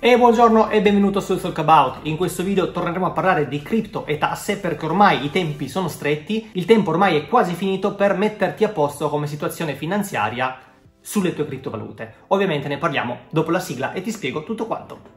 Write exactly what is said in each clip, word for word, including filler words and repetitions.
E buongiorno e benvenuto su Talk About. In questo video torneremo a parlare di cripto e tasse perché ormai i tempi sono stretti, il tempo ormai è quasi finito per metterti a posto come situazione finanziaria sulle tue criptovalute. Ovviamente ne parliamo dopo la sigla e ti spiego tutto quanto.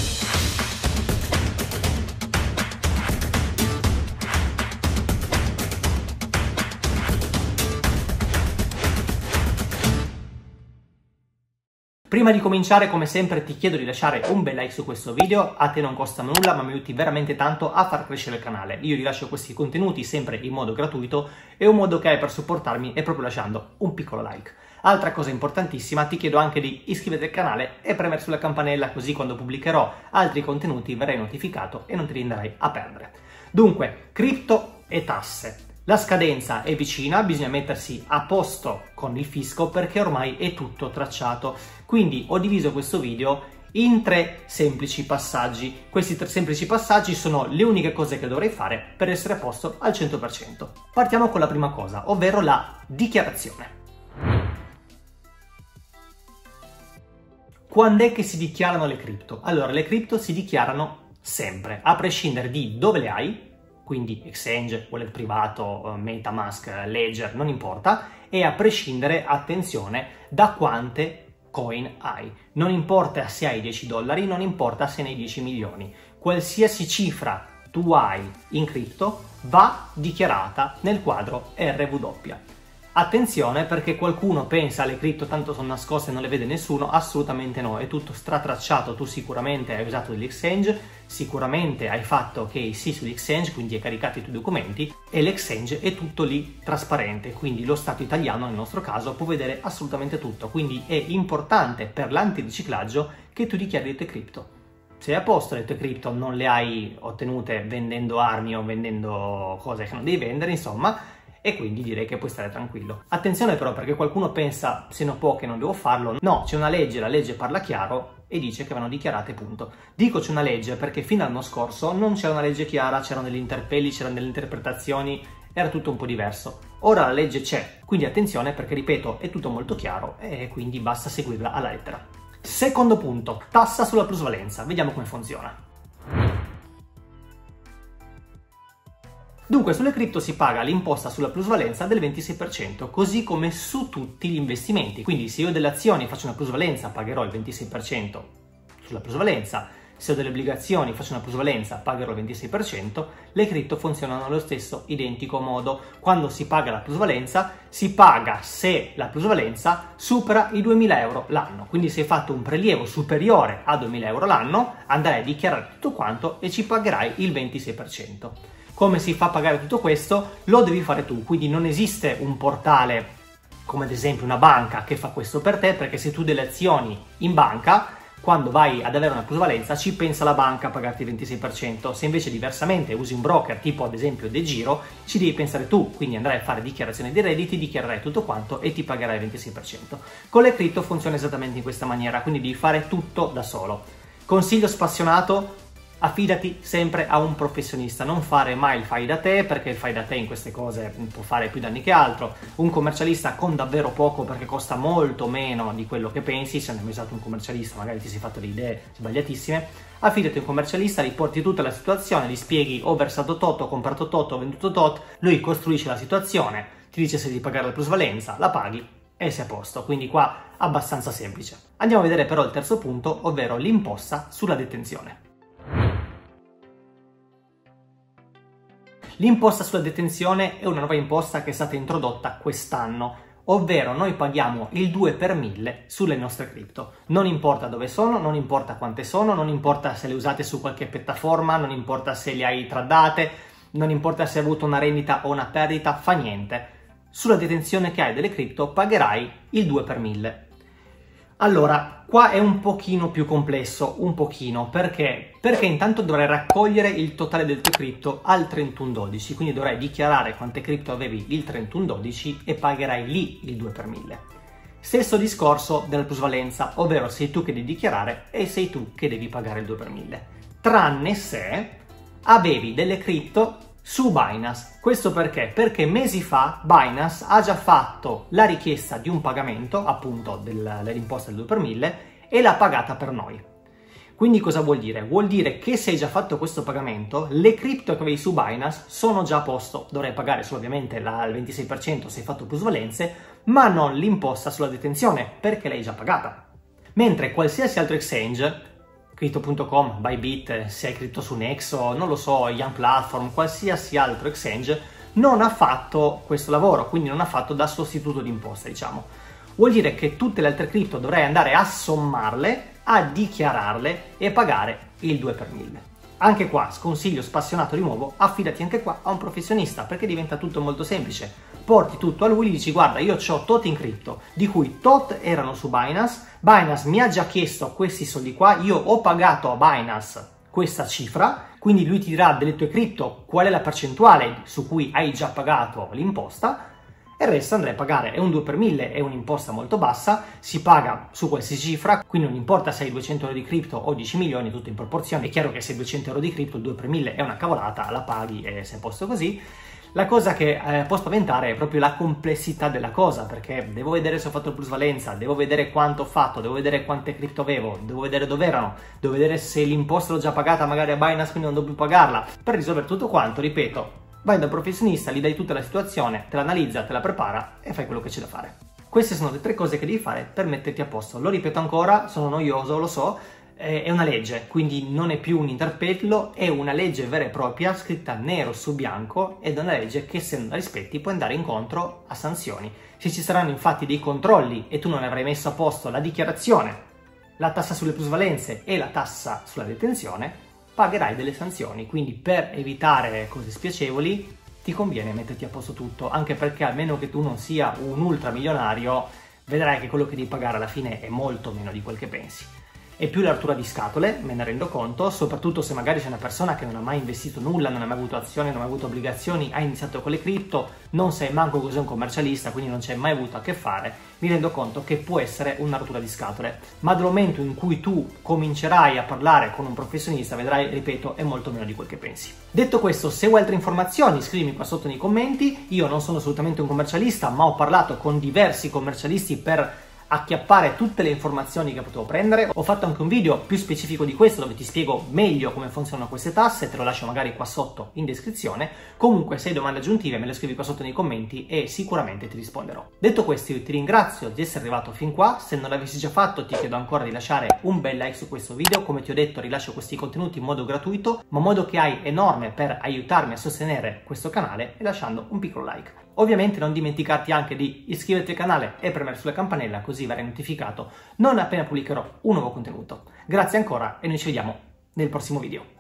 Prima di cominciare, come sempre, ti chiedo di lasciare un bel like su questo video. A te non costa nulla, ma mi aiuti veramente tanto a far crescere il canale. Io rilascio questi contenuti sempre in modo gratuito e un modo che hai per supportarmi è proprio lasciando un piccolo like. Altra cosa importantissima, ti chiedo anche di iscriverti al canale e premere sulla campanella, così quando pubblicherò altri contenuti verrai notificato e non ti renderai a perdere. Dunque, cripto e tasse. La scadenza è vicina, bisogna mettersi a posto con il fisco perché ormai è tutto tracciato. Quindi ho diviso questo video in tre semplici passaggi. Questi tre semplici passaggi sono le uniche cose che dovrei fare per essere a posto al cento per cento. Partiamo con la prima cosa, ovvero la dichiarazione. Quando è che si dichiarano le cripto? Allora, le cripto si dichiarano sempre, a prescindere di dove le hai, quindi exchange, wallet privato, MetaMask, Ledger, non importa, e a prescindere, attenzione, da quante coin hai. Non importa se hai dieci dollari, non importa se ne hai dieci milioni. Qualsiasi cifra tu hai in cripto va dichiarata nel quadro R W. Attenzione, perché qualcuno pensa le cripto tanto sono nascoste e non le vede nessuno. Assolutamente no, è tutto stratracciato. Tu sicuramente hai usato dell'exchange, sicuramente hai fatto K Y C sull'exchange, quindi hai caricato i tuoi documenti e l'exchange è tutto lì trasparente, quindi lo Stato italiano nel nostro caso può vedere assolutamente tutto, quindi è importante per l'antiriciclaggio che tu dichiari le tue cripto. Se a posto le tue cripto non le hai ottenute vendendo armi o vendendo cose che non devi vendere, insomma, e quindi direi che puoi stare tranquillo. Attenzione però, perché qualcuno pensa se non può che non devo farlo. No, c'è una legge, la legge parla chiaro e dice che vanno dichiarate, punto. Dico c'è una legge perché fino all'anno scorso non c'era una legge chiara, c'erano degli interpelli, c'erano delle interpretazioni, era tutto un po' diverso. Ora la legge c'è, quindi attenzione perché, ripeto, è tutto molto chiaro e quindi basta seguirla alla lettera. Secondo punto, tassa sulla plusvalenza. Vediamo come funziona. Dunque, sulle cripto si paga l'imposta sulla plusvalenza del ventisei per cento, così come su tutti gli investimenti. Quindi se io delle azioni faccio una plusvalenza pagherò il ventisei per cento sulla plusvalenza, se ho delle obbligazioni faccio una plusvalenza pagherò il ventisei per cento, le cripto funzionano allo stesso identico modo. Quando si paga la plusvalenza, si paga se la plusvalenza supera i duemila euro l'anno. Quindi se hai fatto un prelievo superiore a duemila euro l'anno, andrai a dichiarare tutto quanto e ci pagherai il ventisei per cento. Come si fa a pagare tutto questo? Lo devi fare tu, quindi non esiste un portale come ad esempio una banca che fa questo per te, perché se tu delle azioni in banca, quando vai ad avere una plusvalenza ci pensa la banca a pagarti il ventisei per cento. Se invece diversamente usi un broker tipo ad esempio DeGiro, ci devi pensare tu, quindi andrai a fare dichiarazione dei redditi, dichiarerai tutto quanto e ti pagherai il ventisei per cento. Con le cripto funziona esattamente in questa maniera, quindi devi fare tutto da solo. Consiglio spassionato: affidati sempre a un professionista, non fare mai il fai da te, perché il fai da te in queste cose può fare più danni che altro. Un commercialista con davvero poco, perché costa molto meno di quello che pensi. Se non hai mai usato un commercialista magari ti sei fatto le idee sbagliatissime. Affidati a un commercialista, gli porti tutta la situazione, gli spieghi ho versato tot, ho comprato tot, ho venduto tot, lui costruisce la situazione, ti dice se devi pagare la plusvalenza, la paghi e sei a posto. Quindi qua abbastanza semplice. Andiamo a vedere però il terzo punto, ovvero l'imposta sulla detenzione. L'imposta sulla detenzione è una nuova imposta che è stata introdotta quest'anno, ovvero noi paghiamo il due per mille sulle nostre cripto. Non importa dove sono, non importa quante sono, non importa se le usate su qualche piattaforma, non importa se le hai tradate, non importa se hai avuto una rendita o una perdita, fa niente. Sulla detenzione che hai delle cripto pagherai il due per mille. Allora, qua è un pochino più complesso, un pochino, perché? Perché intanto dovrai raccogliere il totale del tuo cripto al trentuno dodici, quindi dovrai dichiarare quante cripto avevi il trentuno dodici e pagherai lì il due per mille. Stesso discorso della plusvalenza, ovvero sei tu che devi dichiarare e sei tu che devi pagare il due per mille. Tranne se avevi delle cripto su Binance. Questo perché? Perché mesi fa Binance ha già fatto la richiesta di un pagamento, appunto dell'imposta del due per mille, e l'ha pagata per noi. Quindi cosa vuol dire? Vuol dire che se hai già fatto questo pagamento, le cripto che avevi su Binance sono già a posto. Dovrai pagare solo ovviamente la, il ventisei per cento se hai fatto plusvalenze, ma non l'imposta sulla detenzione, perché l'hai già pagata. Mentre qualsiasi altro exchange, crypto punto com, Bybit, se hai cripto su Nexo, non lo so, Young Platform, qualsiasi altro exchange, non ha fatto questo lavoro, quindi non ha fatto da sostituto d'imposta, diciamo. Vuol dire che tutte le altre cripto dovrai andare a sommarle, a dichiararle e pagare il due per mille. Anche qua, sconsiglio spassionato di nuovo, affidati anche qua a un professionista, perché diventa tutto molto semplice. Porti tutto a lui, gli dici guarda, io ho tot in cripto, di cui tot erano su Binance, Binance mi ha già chiesto questi soldi qua, io ho pagato a Binance questa cifra, quindi lui ti dirà delle tue cripto qual è la percentuale su cui hai già pagato l'imposta, e il resto andrai a pagare. È un due per mille, è un'imposta molto bassa, si paga su qualsiasi cifra, quindi non importa se hai duecento euro di cripto o dieci milioni, tutto in proporzione. È chiaro che se hai duecento euro di cripto, il due per mille è una cavolata, la paghi e sei a posto così. La cosa che eh, può spaventare è proprio la complessità della cosa, perché devo vedere se ho fatto il plusvalenza, devo vedere quanto ho fatto, devo vedere quante cripto avevo, devo vedere dove erano, devo vedere se l'imposta l'ho già pagata magari a Binance, quindi non devo più pagarla. Per risolvere tutto quanto, ripeto, vai da un professionista, gli dai tutta la situazione, te l'analizza, te la prepara e fai quello che c'è da fare. Queste sono le tre cose che devi fare per metterti a posto. Lo ripeto ancora, sono noioso, lo so, è una legge, quindi non è più un interpello, è una legge vera e propria, scritta nero su bianco, ed è una legge che se non la rispetti puoi andare incontro a sanzioni. Se ci saranno infatti dei controlli e tu non avrai messo a posto la dichiarazione, la tassa sulle plusvalenze e la tassa sulla detenzione, pagherai delle sanzioni. Quindi per evitare cose spiacevoli ti conviene metterti a posto tutto, anche perché almeno che tu non sia un ultramilionario, vedrai che quello che devi pagare alla fine è molto meno di quel che pensi. E più la rottura di scatole, me ne rendo conto, soprattutto se magari c'è una persona che non ha mai investito nulla, non ha mai avuto azioni, non ha mai avuto obbligazioni, ha iniziato con le cripto, non sai manco cos'è un commercialista, quindi non ci hai mai avuto a che fare, mi rendo conto che può essere una rottura di scatole. Ma dal momento in cui tu comincerai a parlare con un professionista, vedrai, ripeto, è molto meno di quel che pensi. Detto questo, se vuoi altre informazioni, scrivimi qua sotto nei commenti. Io non sono assolutamente un commercialista, ma ho parlato con diversi commercialisti per acchiappare tutte le informazioni che potevo prendere. Ho fatto anche un video più specifico di questo dove ti spiego meglio come funzionano queste tasse, te lo lascio magari qua sotto in descrizione. Comunque se hai domande aggiuntive me le scrivi qua sotto nei commenti e sicuramente ti risponderò. Detto questo, io ti ringrazio di essere arrivato fin qua. Se non l'avessi già fatto ti chiedo ancora di lasciare un bel like su questo video. Come ti ho detto, rilascio questi contenuti in modo gratuito, ma modo che hai enorme per aiutarmi a sostenere questo canale, e lasciando un piccolo like. Ovviamente non dimenticarti anche di iscriverti al canale e premere sulla campanella, così verrai notificato non appena pubblicherò un nuovo contenuto. Grazie ancora e noi ci vediamo nel prossimo video.